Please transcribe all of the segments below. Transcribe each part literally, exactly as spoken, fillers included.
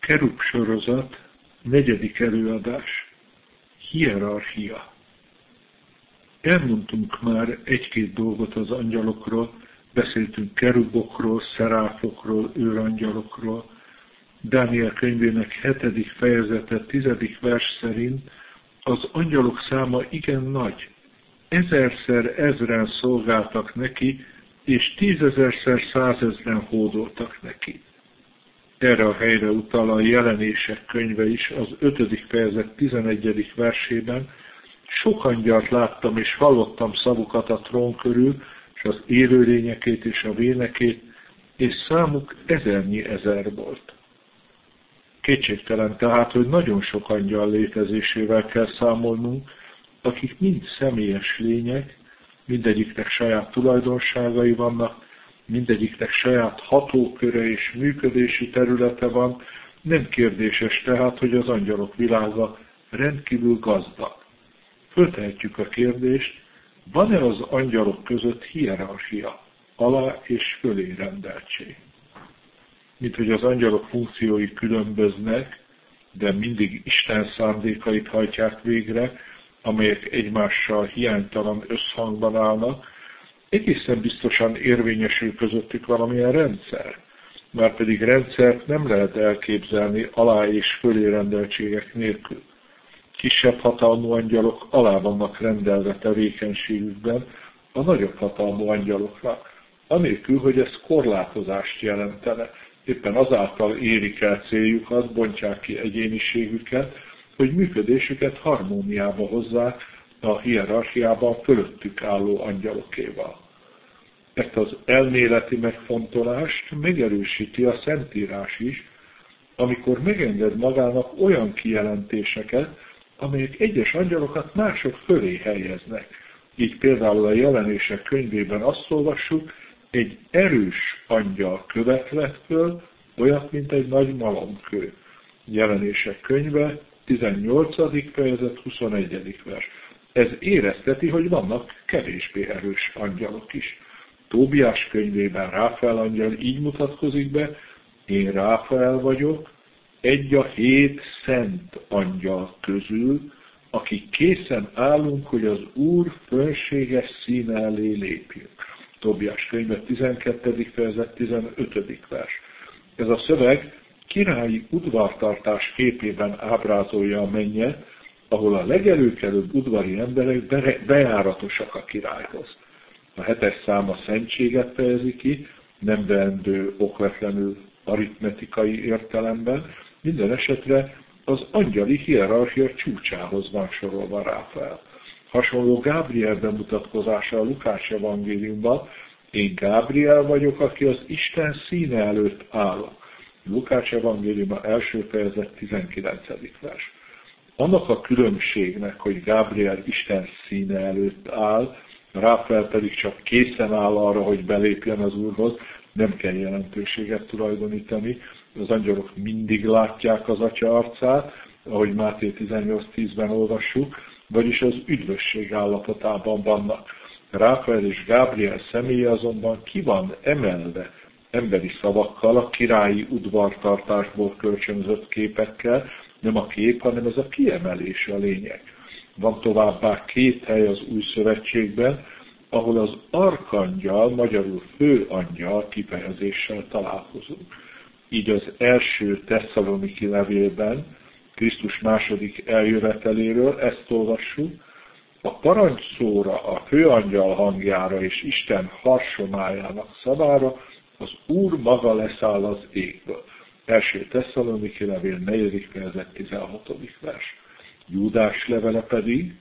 Kerub sorozat, negyedik előadás, hierarchia. Elmondtunk már egy-két dolgot az angyalokról, beszéltünk kerubokról, szeráfokról, őrangyalokról. Dániel könyvének hetedik fejezete, tizedik vers szerint az angyalok száma igen nagy. Ezerszer ezren szolgáltak neki, és tízezerszer százezren hódoltak neki. Erre a helyre utal a Jelenések könyve is, az ötödik fejezet tizenegyedik versében. Sok angyalt láttam, és hallottam szavukat a trón körül, és az élőlényekét és a vénekét, és számuk ezernyi ezer volt. Kétségtelen tehát, hogy nagyon sok angyal létezésével kell számolnunk, akik mind személyes lények, mindegyiknek saját tulajdonságai vannak, mindegyiknek saját hatóköre és működési területe van, nem kérdéses tehát, hogy az angyalok világa rendkívül gazdag. Föltehetjük a kérdést, van-e az angyalok között hierarchia, alá és fölé rendeltség? Mint hogy az angyalok funkciói különböznek, de mindig Isten szándékait hajtják végre, amelyek egymással hiánytalan összhangban állnak, egészen biztosan érvényesül közöttük valamilyen rendszer. Márpedig rendszert nem lehet elképzelni alá és fölé rendeltségek nélkül. Kisebb hatalmú angyalok alá vannak rendelve tevékenységükben a nagyobb hatalmú angyaloknak, anélkül, hogy ez korlátozást jelentene. Éppen azáltal érik el céljukat, bontják ki egyéniségüket, hogy működésüket harmóniába hozzák a hierarchiában fölöttük álló angyalokéval. Ezt az elméleti megfontolást megerősíti a Szentírás is, amikor megenged magának olyan kijelentéseket, amelyek egyes angyalokat mások fölé helyeznek. Így például a Jelenések könyvében azt olvassuk, egy erős angyal követ vett föl, olyat, mint egy nagy malomkő. Jelenések könyve, tizennyolcadik fejezet, huszonegyedik vers. Ez érezteti, hogy vannak kevésbé erős angyalok is. Tóbiás könyvében Ráfael angyal így mutatkozik be, én Ráfael vagyok, egy a hét szent angyal közül, akik készen állunk, hogy az Úr fönséges színe elé lépjünk. Tóbiás könyve tizenkettedik fejezet, tizenötödik vers. Ez a szöveg királyi udvartartás képében ábrázolja a mennyet, ahol a legelőkelőbb udvari emberek bejáratosak a királyhoz. A hetes szám a szentséget fejezi ki, nem veendő okvetlenül aritmetikai értelemben, minden esetre az angyali hierarchia csúcsához van sorolva Ráfael. Hasonló Gábriel bemutatkozása a Lukács evangéliumban, én Gábriel vagyok, aki az Isten színe előtt állok. Lukács evangéliuma első fejezet tizenkilencedik vers. Annak a különbségnek, hogy Gábriel Isten színe előtt áll, Ráfael pedig csak készen áll arra, hogy belépjen az Úrhoz, nem kell jelentőséget tulajdonítani. Az angyalok mindig látják az Atya arcát, ahogy Máté tizennyolc tízben olvassuk, vagyis az üdvösség állapotában vannak. Ráfael és Gábriel személye azonban ki van emelve emberi szavakkal, a királyi udvartartásból kölcsönzött képekkel, nem a kép, hanem ez a kiemelés a lényeg. Van továbbá két hely az Új Szövetségben, ahol az arkangyal, magyarul főangyal kifejezéssel találkozunk. Így az első Tesszaloniki levélben, Krisztus második eljöveteléről ezt olvassuk, a parancsszóra, a főangyal hangjára és Isten harsomájának szavára az Úr maga leszáll az égből. Első Tesszaloniki levél negyedik fejezet tizenhatodik vers. Júdás levele pedig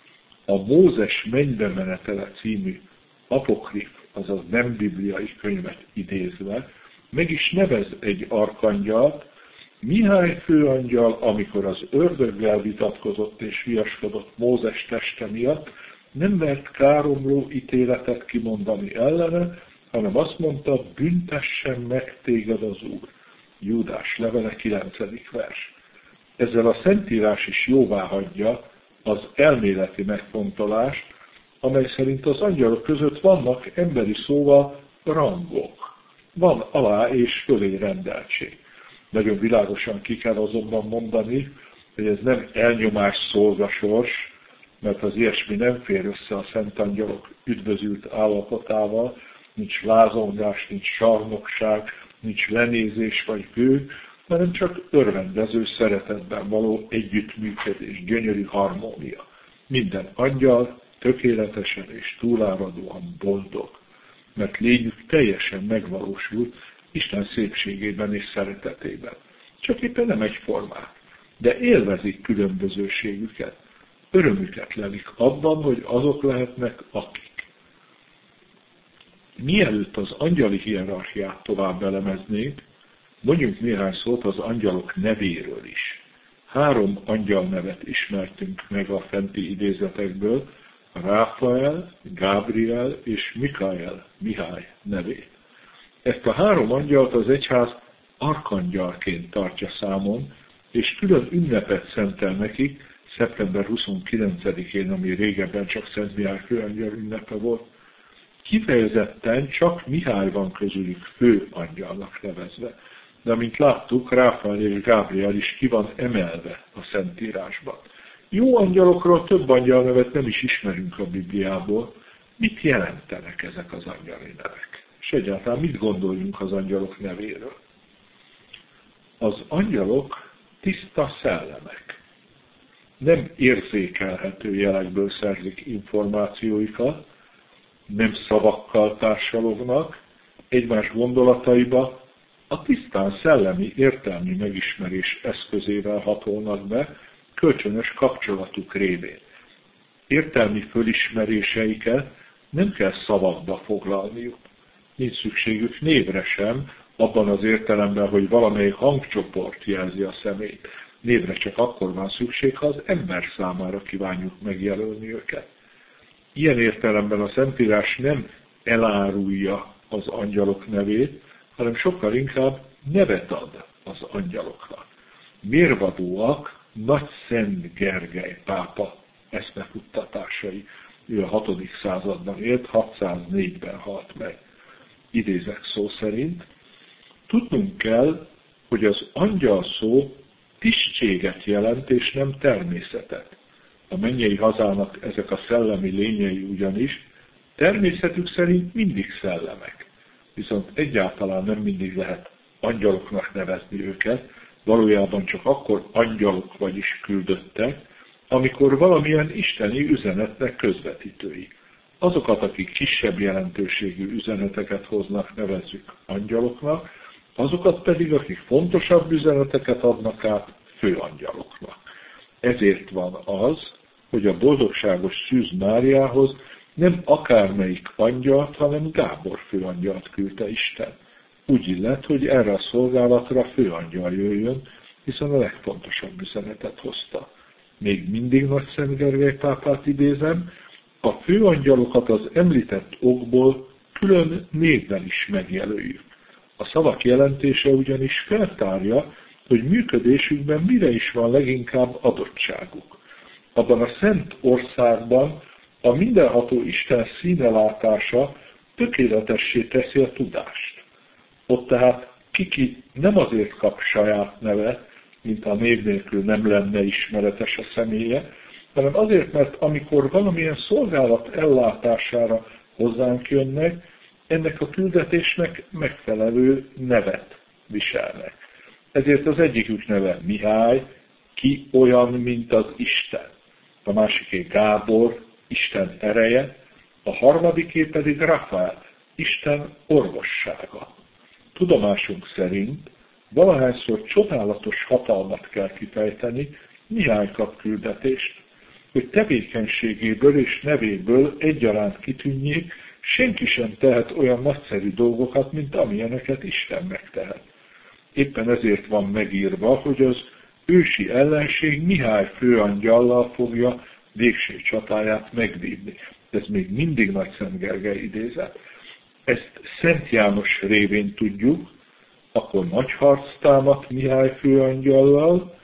a Mózes mennybe menetele című apokrif, azaz nem bibliai könyvet idézve, meg is nevez egy arkangyalt, Mihály főangyal, amikor az ördöggel vitatkozott és viaskodott Mózes teste miatt, nem mert káromló ítéletet kimondani ellene, hanem azt mondta, büntessen meg téged az Úr. Júdás levele kilencedik vers. Ezzel a Szentírás is jóváhagyja az elméleti megfontolást, amely szerint az angyalok között vannak emberi szóval rangok. Van alá és fölé rendeltség. Nagyon világosan ki kell azonban mondani, hogy ez nem elnyomás szolgasors, mert az ilyesmi nem fér össze a szent angyalok üdvözült állapotával, nincs lázongás, nincs sarnokság, nincs lenézés vagy gő, hanem csak örvendező szeretetben való együttműködés, gyönyörű harmónia. Minden angyal tökéletesen és túláradóan boldog, mert lényük teljesen megvalósult Isten szépségében és szeretetében. Csak éppen nem egyformák, de élvezik különbözőségüket. Örömüket lelik abban, hogy azok lehetnek akik. Mielőtt az angyali hierarchiát tovább elemeznénk, mondjunk néhány szót az angyalok nevéről is. Három angyal nevet ismertünk meg a fenti idézetekből, Ráfael, Gábriel és Mikael, Mihály nevét. Ezt a három angyalt az egyház arkangyalként tartja számon, és külön ünnepet szentel nekik, szeptember huszonkilencedikén, ami régebben csak Szent Mihály főangyal ünnepe volt. Kifejezetten csak Mihály van közülük fő angyalnak nevezve. De amint láttuk, Ráfael és Gábriel is ki van emelve a Szentírásban. Jó angyalokról több angyal nevet nem is ismerünk a Bibliából. Mit jelentenek ezek az angyali nevek? És egyáltalán mit gondoljunk az angyalok nevéről? Az angyalok tiszta szellemek. Nem érzékelhető jelekből szerzik információikat, nem szavakkal társalognak, egymás gondolataiba a tisztán szellemi értelmi megismerés eszközével hatolnak be, kölcsönös kapcsolatuk révén. Értelmi fölismeréseiket nem kell szavakba foglalniuk. Nincs szükségük névre sem, abban az értelemben, hogy valamelyik hangcsoport jelzi a személyt. Névre csak akkor van szükség, ha az ember számára kívánjuk megjelölni őket. Ilyen értelemben a Szentírás nem elárulja az angyalok nevét, hanem sokkal inkább nevet ad az angyaloknak. Mérvadóak Nagy Szent Gergely pápa eszmefuttatásai. Ő a hatodik században élt, hatszáznégyben halt meg. Idézek szó szerint. Tudnunk kell, hogy az angyal szó tisztséget jelent, és nem természetet. A mennyei hazának ezek a szellemi lényei ugyanis természetük szerint mindig szellemek. Viszont egyáltalán nem mindig lehet angyaloknak nevezni őket, valójában csak akkor angyalok, vagyis küldöttek, amikor valamilyen isteni üzenetnek közvetítői. Azokat, akik kisebb jelentőségű üzeneteket hoznak, nevezzük angyaloknak, azokat pedig, akik fontosabb üzeneteket adnak át, főangyaloknak. Ezért van az, hogy a boldogságos Szűz Máriához nem akármelyik angyalt, hanem Gábor főangyalt küldte Isten. Úgy illet, hogy erre a szolgálatra főangyal jöjjön, hiszen a legfontosabb üzenetet hozta. Még mindig Nagy Szent Gergely pápát idézem, a főangyalokat az említett okból külön névvel is megjelöljük. A szavak jelentése ugyanis feltárja, hogy működésükben mire is van leginkább adottságuk. Abban a szent országban a mindenható Isten színelátása tökéletessé teszi a tudást. Ott tehát kiki nem azért kap saját nevet, mint a név nélkül nem lenne ismeretes a személye, hanem azért, mert amikor valamilyen szolgálat ellátására hozzánk jönnek, ennek a küldetésnek megfelelő nevet viselnek. Ezért az egyikük neve Mihály, ki olyan, mint az Isten. A másiké Gábor, Isten ereje, a harmadiké pedig Rafael, Isten orvossága. Tudomásunk szerint valahányszor csodálatos hatalmat kell kifejteni, Mihály kap küldetést, hogy tevékenységéből és nevéből egyaránt kitűnjék, senki sem tehet olyan nagyszerű dolgokat, mint amilyeneket Isten megtehet. Éppen ezért van megírva, hogy az ősi ellenség Mihály főangyallal fogja végső csatáját megvívni. Ez még mindig Nagy Szent Gergely idézet. Ezt Szent János révén tudjuk, akkor nagy harc támadt Mihály főangyallal,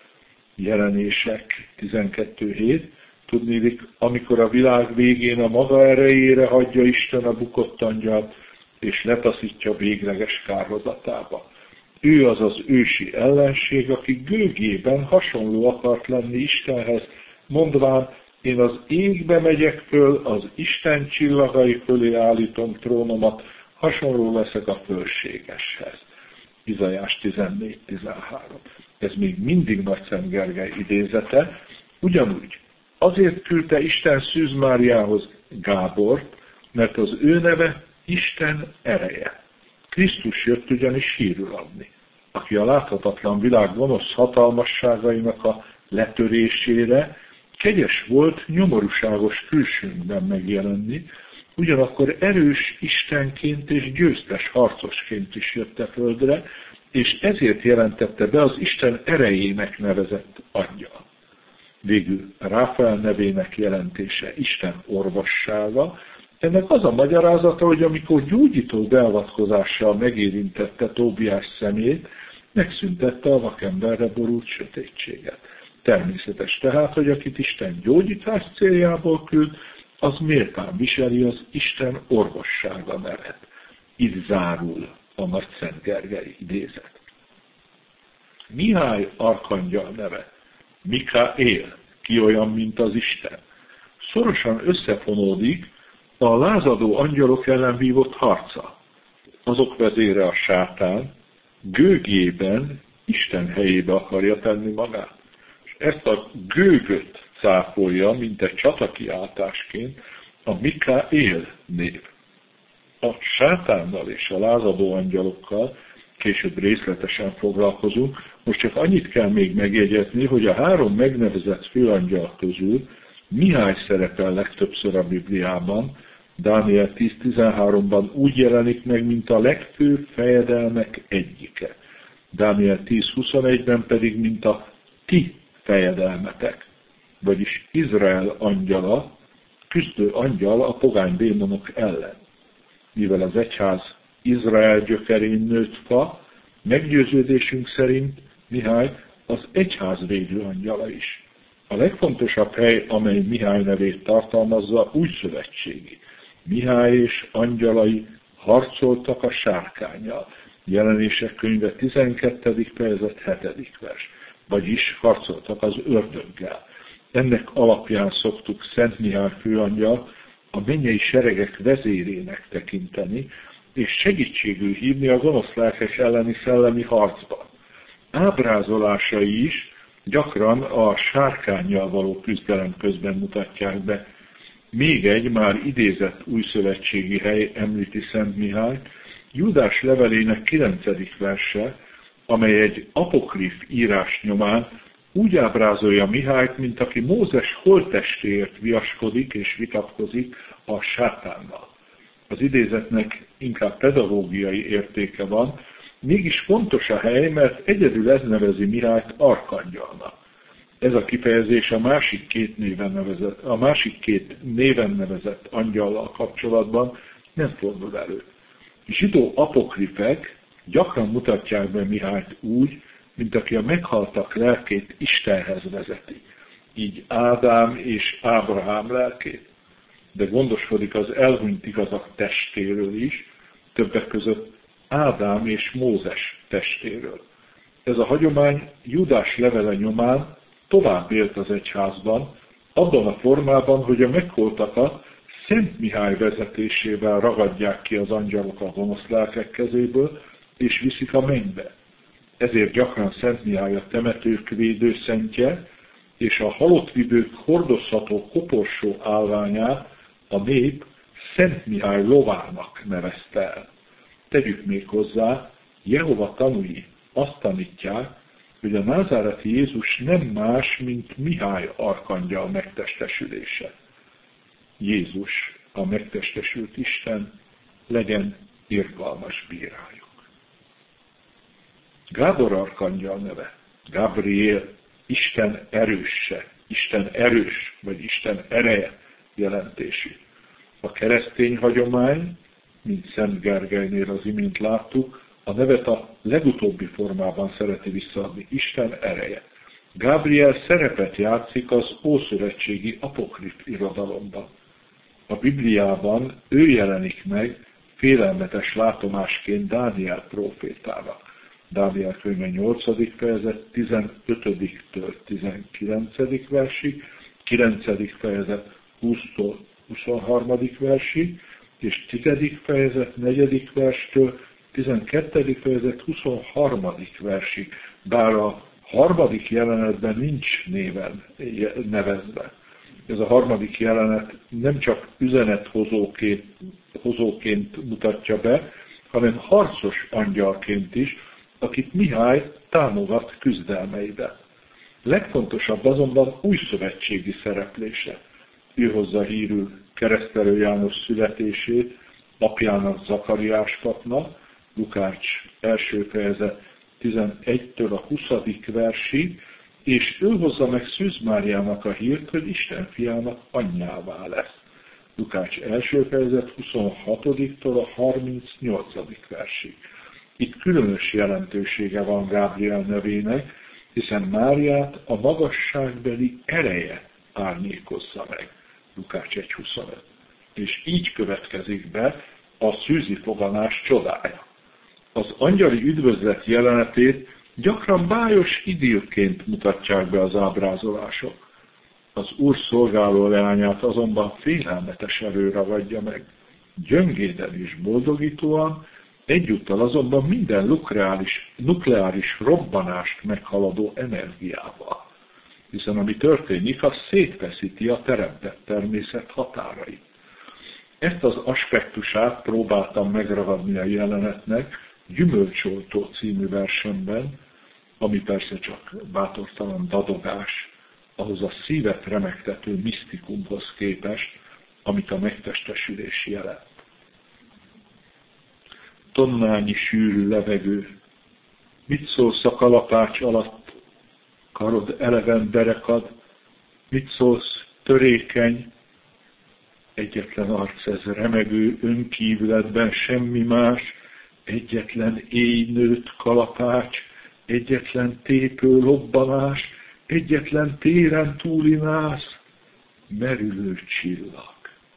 Jelenések tizenkettő hét, tudnélik, amikor a világ végén a maga erejére hagyja Isten a bukott angyalt, és letaszítja végleges kárhozatába. Ő az az ősi ellenség, aki gőgében hasonló akart lenni Istenhez, mondván, én az égbe megyek föl, az Isten csillagai fölé állítom trónomat, hasonló leszek a fölségeshez. Izaiás tizennégy tizenhárom. Ez még mindig Nagyszent Gergely idézete. Ugyanúgy azért küldte Isten Szűz Máriához Gábort, mert az ő neve Isten ereje. Krisztus jött ugyanis hírül adni, aki a láthatatlan világ gonosz hatalmasságainak a letörésére kegyes volt nyomorúságos külsőnkben megjelenni, ugyanakkor erős Istenként és győztes harcosként is jött a földre, és ezért jelentette be az Isten erejének nevezett angyal. Végül Ráfael nevének jelentése Isten orvossága. Ennek az a magyarázata, hogy amikor gyógyító beavatkozással megérintette Tóbiás szemét, megszüntette a vakemberre borult sötétséget. Természetes tehát, hogy akit Isten gyógyítás céljából küld, az méltán viseli az Isten orvossága nevet. Itt zárul a Nagyszent Gergely idézet. Mihály arkangyal neve, Mikaél, ki olyan, mint az Isten, szorosan összefonódik a lázadó angyalok ellen vívott harca. Azok vezére a sátán gőgjében Isten helyébe akarja tenni magát. És ezt a gőgöt cáfolja, mint egy csatakiáltásként a Mikaél név. A sátánnal és a lázadó angyalokkal később részletesen foglalkozunk. Most csak annyit kell még megjegyezni, hogy a három megnevezett főangyal közül Mihály szerepel legtöbbször a Bibliában, Dániel tíz tizenháromban úgy jelenik meg, mint a legfőbb fejedelmek egyike. Dániel tíz huszonegyben pedig, mint a ti fejedelmetek, vagyis Izrael angyala, küzdő angyal a pogány démonok ellen. Mivel az egyház Izrael gyökerén nőtt fa, meggyőződésünk szerint Mihály az egyház védő angyala is. A legfontosabb hely, amely Mihály nevét tartalmazza, újszövetségi. Mihály és angyalai harcoltak a sárkánnyal. Jelenések könyve tizenkettedik fejezet hetedik vers. Vagyis harcoltak az ördöggel. Ennek alapján szoktuk Szent Mihály főangyal a mennyei seregek vezérének tekinteni, és segítségül hívni a gonosz lelkek elleni szellemi harcban. Ábrázolásai is gyakran a sárkánnyal való küzdelem közben mutatják be. Még egy már idézett újszövetségi hely említi Szent Mihály, Júdás levelének kilencedik verse, amely egy apokrif írás nyomán úgy ábrázolja Mihályt, mint aki Mózes holttestéért viaskodik és vitatkozik a sátánnal. Az idézetnek inkább pedagógiai értéke van, mégis fontos a hely, mert egyedül ez nevezi Mihályt arkangyalnak. Ez a kifejezés a másik két néven nevezett, a másik két néven nevezett angyallal kapcsolatban nem fordul elő. Zsidó apokrifek gyakran mutatják be Mihályt úgy, mint aki a meghaltak lelkét Istenhez vezeti. Így Ádám és Ábrahám lelkét. De gondoskodik az elhunyt igazak testéről is, többek között Ádám és Mózes testéről. Ez a hagyomány Júdás levele nyomán tovább élt az egyházban, abban a formában, hogy a megholtakat Szent Mihály vezetésével ragadják ki az angyalok a gonosz lelkek kezéből, és viszik a mennybe. Ezért gyakran Szent Mihály a temetők védőszentje, és a halottvidők hordozható koporsó állványát a nép Szent Mihály lovának nevezte el. Tegyük még hozzá, Jehova tanúi azt tanítják, hogy a názáreti Jézus nem más, mint Mihály arkangyal megtestesülése. Jézus, a megtestesült Isten, legyen irgalmas bírájuk. Gábor arkangyal neve, Gabriel, Isten erőse, Isten erős, vagy Isten ereje jelentésű. A keresztény hagyomány, mint Szent Gergelynél az imént láttuk, a nevet a legutóbbi formában szereti visszaadni, Isten ereje. Gabriel szerepet játszik az ószövetségi apokrif irodalomban. A Bibliában ő jelenik meg félelmetes látomásként Dániel prófétának. Dániel könyve nyolcadik fejezet tizenötödiktől tizenkilencedik versig, kilencedik fejezet húsztól huszonharmadik versig, és tizedik fejezet negyedik verstől tizenkettedik fejezet huszonharmadik versig, bár a harmadik jelenetben nincs néven nevezve. Ez a harmadik jelenet nem csak üzenethozóként hozóként mutatja be, hanem harcos angyalként is, akit Mihály támogat küzdelmeibe. Legfontosabb azonban újszövetségi szereplése. Ő hozza hírül Keresztelő János születését apjának, Zakariás papnak, Lukács első fejezet tizenegytől a huszadik versig, és ő hozza meg Szűz Máriának a hírt, hogy Isten fiának anyjává lesz. Lukács első fejezet huszonhatodiktól a harmincnyolcadik versig. Itt különös jelentősége van Gábriel nevének, hiszen Máriát a magasságbeli ereje árnyékozza meg. Lukács egy huszonöt. És így következik be a szűzi foganás csodája. Az angyali üdvözlet jelenetét gyakran bájos idillként mutatják be az ábrázolások. Az Úr szolgáló leányát azonban félelmetes erő ragadja meg. Gyöngéden és boldogítóan, egyúttal azonban minden nukleáris, nukleáris robbanást meghaladó energiával. Hiszen ami történik, az szétveszíti a teremtett természet határait. Ezt az aspektusát próbáltam megragadni a jelenetnek Gyümölcsoltó című versemben, ami persze csak bátortalan dadogás, ahhoz a szívet remegtető misztikumhoz képest, amit a megtestesülés jelent. Tonnányi sűrű levegő, mit szólsz a kalapács alatt, karod eleven berekad, mit szólsz törékeny, egyetlen arc ez remegő önkívületben semmi más, egyetlen éjnőtt kalapács, egyetlen tépő lobbanás, egyetlen téren túli nász, merülő csillag.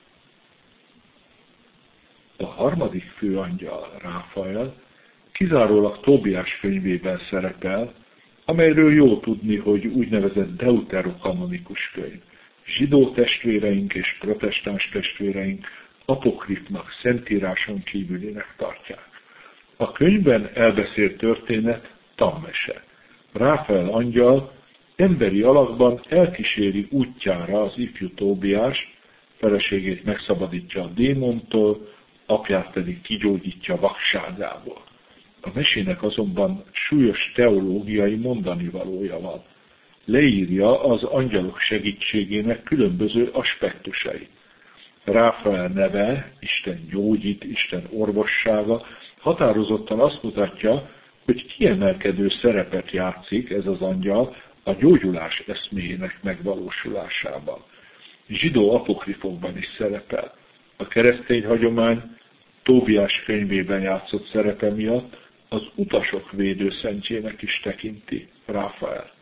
A harmadik főangyal, Ráfael, kizárólag Tóbiás könyvében szerepel, amelyről jó tudni, hogy úgynevezett deuterokanonikus könyv. Zsidó testvéreink és protestáns testvéreink apokrifnak, szentíráson kívülinek tartják. A könyvben elbeszélt történet tanmese. Ráfael angyal emberi alakban elkíséri útjára az ifjú Tóbiást, feleségét megszabadítja a démontól, apját pedig kigyógyítja vakságából. A mesének azonban súlyos teológiai mondanivalója van. Leírja az angyalok segítségének különböző aspektusait. Ráfael neve, Isten gyógyít, Isten orvossága határozottan azt mutatja, hogy kiemelkedő szerepet játszik ez az angyal a gyógyulás eszméjének megvalósulásában. Zsidó apokrifokban is szerepel. A keresztény hagyomány Tóbiás könyvében játszott szerepe miatt az utasok védőszentjének is tekinti Ráfaelt.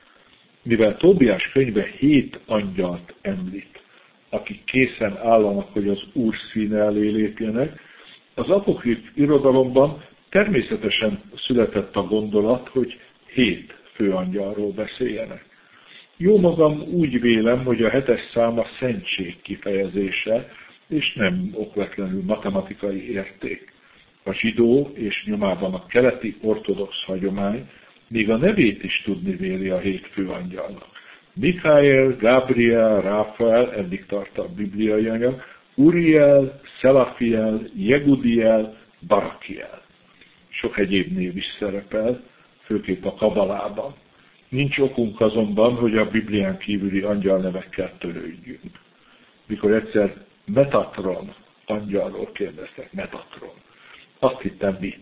Mivel Tóbiás könyve hét angyalt említ, akik készen állanak, hogy az Úr színe elé lépjenek, az apokrif irodalomban természetesen született a gondolat, hogy hét főangyalról beszéljenek. Jó magam úgy vélem, hogy a hetes szám a szentség kifejezése, és nem okvetlenül matematikai érték. A zsidó és nyomában a keleti ortodox hagyomány még a nevét is tudni véli a hét főangyalnak. Mikael, Gabriel, Ráfael, eddig tart a bibliai anyag, Uriel, Szelafiel, Jegudiel, Barakiel. Sok egyéb név is szerepel, főképp a kabalában. Nincs okunk azonban, hogy a Biblián kívüli angyalnevekkel törődjünk. Mikor egyszer Metatron angyalról kérdeztek, Metatron. Azt hittem vicc.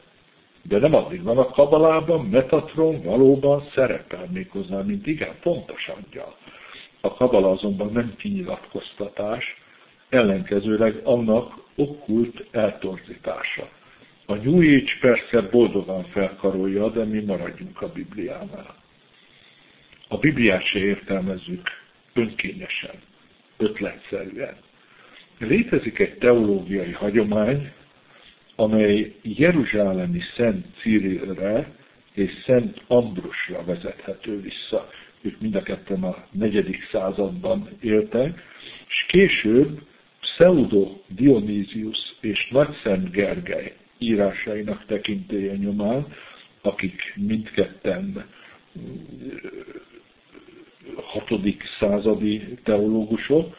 De nem addig van a kabalában, Metatron valóban szerepel méghozzá, mint igen fontos angyal. A kabala azonban nem kinyilatkoztatás, ellenkezőleg annak okkult eltorzítása. A New Age persze boldogan felkarolja, de mi maradjunk a Bibliánál. A Bibliát se értelmezzük önkényesen, ötletszerűen. Létezik egy teológiai hagyomány, amely jeruzsálemi Szent Cirilre és Szent Ambrusra vezethető vissza. Ők mind a ketten a negyedik században éltek, és később Pseudo Dionysius és Nagyszent Gergely írásainak tekintélye nyomán, akik mindketten hatodik századi teológusok,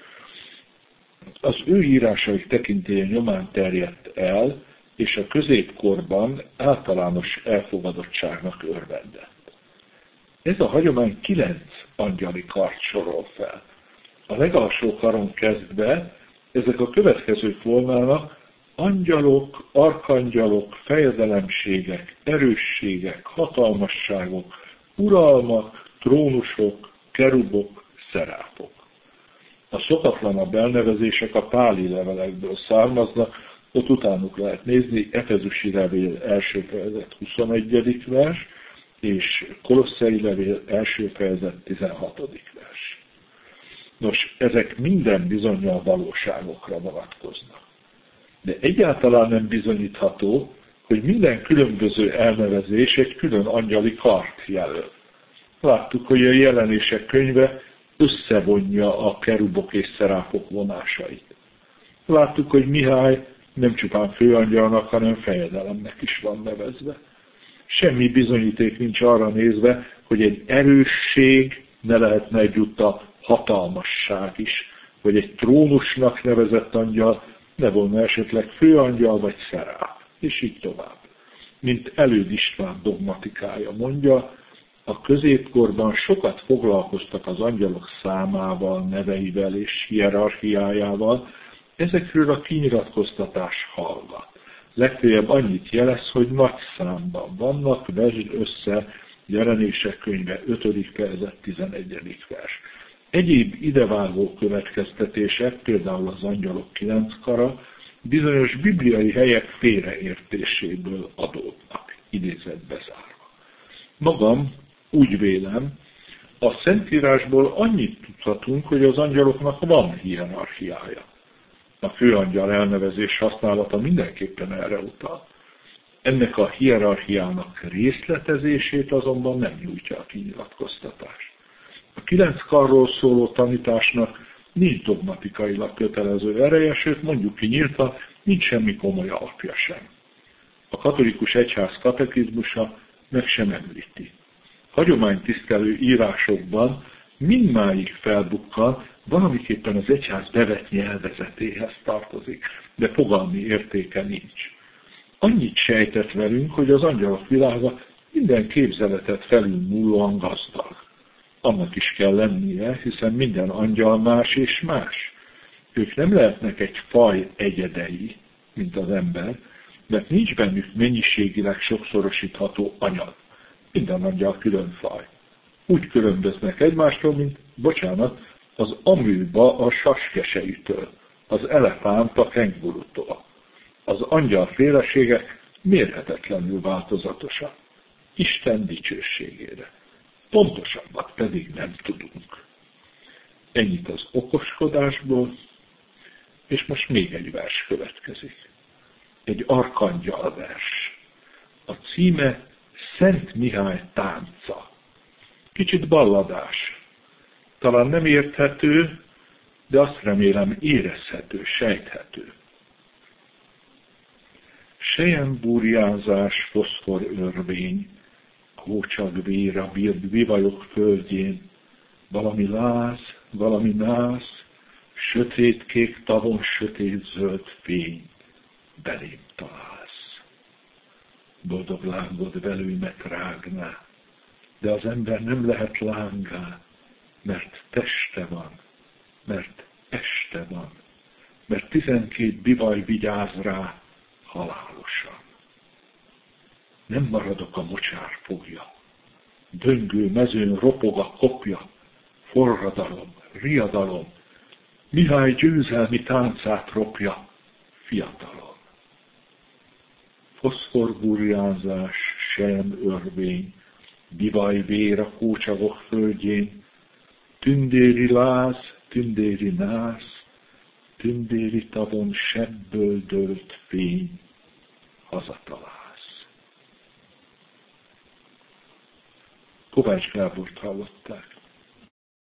az ő írásaik tekintélye nyomán terjedt el, és a középkorban általános elfogadottságnak örvendett. Ez a hagyomány kilenc angyali kart sorol fel. A legalsó karon kezdve ezek a következők volnának: angyalok, arkangyalok, fejedelemségek, erősségek, hatalmasságok, uralmak, trónusok, kerubok, szeráfok. A szokatlanabb elnevezések a páli levelekből származnak, ott utánuk lehet nézni, Efezusi levél első fejezet huszonegyedik vers, és Kolosszai levél első fejezet tizenhatodik vers. Nos, ezek minden bizonnyal valóságokra vonatkoznak. De egyáltalán nem bizonyítható, hogy minden különböző elnevezés egy külön angyali kart jelöl. Láttuk, hogy a Jelenések könyve összevonja a kerubok és szeráfok vonásait. Láttuk, hogy Mihály nem csupán főangyalnak, hanem fejedelemnek is van nevezve. Semmi bizonyíték nincs arra nézve, hogy egy erősség ne lehetne egyúttal hatalmasság is, vagy egy trónusnak nevezett angyal ne volna esetleg főangyal vagy szeráf, és így tovább. Mint Előd István dogmatikája mondja, a középkorban sokat foglalkoztak az angyalok számával, neveivel és hierarchiájával, ezekről a kinyilatkoztatás hallgat. Legfeljebb annyit jelez, hogy nagy számban vannak, vesd össze Jelenések könyve ötödik fejezet tizenegyedik vers. Egyéb idevágó következtetések, például az angyalok kilenc kara, bizonyos bibliai helyek félreértéséből adódnak, idézetbe zárva. Magam úgy vélem, a Szentírásból annyit tudhatunk, hogy az angyaloknak van hierarchiája. A főangyal elnevezés használata mindenképpen erre utal. Ennek a hierarchiának részletezését azonban nem nyújtja a kinyilatkoztatás. A kilenc karról szóló tanításnak nincs dogmatikailag kötelező ereje, sőt mondjuk ki nyíltan, nincs semmi komoly alapja sem. A katolikus egyház katekizmusa meg sem említi. Hagyománytisztelő írásokban mindmáig felbukkan, valamiképpen az egyház bevett nyelvezetéhez tartozik, de fogalmi értéke nincs. Annyit sejtett velünk, hogy az angyalok világa minden képzeletet felülmúlóan gazdag. Annak is kell lennie, hiszen minden angyal más és más. Ők nem lehetnek egy faj egyedei, mint az ember, mert nincs bennük mennyiségileg sokszorosítható anyag. Minden angyal külön faj. Úgy különböznek egymástól, mint, bocsánat, az amőba a saskesejűtől, az elefánt a kengurutól. Az angyal féleségek mérhetetlenül változatosak. Isten dicsőségére. Pontosabbat pedig nem tudunk. Ennyit az okoskodásból, és most még egy vers következik. Egy arkangyal vers. A címe Szent Mihály tánca. Kicsit balladás. Talán nem érthető, de azt remélem érezhető, sejthető. Selyemburjázás, foszfor örvény, kócsak vér a bivajok földjén, valami láz, valami nász, sötétkék tavon sötét-zöld fény, belém találsz. Boldog lángod velőmet rágná, de az ember nem lehet lángá, mert teste van, mert este van, mert tizenkét bivaj vigyáz rá halálosan. Nem maradok a mocsár fogja, döngő mezőn ropog a kopja, forradalom, riadalom, Mihály győzelmi táncát ropja, fiatalom. Foszforburjázás, selyem örvény, bivaj vér a kócsagok földjén, tündéri láz, tündéri nász, tündéri tavon sebből dölt fény, hazatalálsz. Kovács Gábort hallották.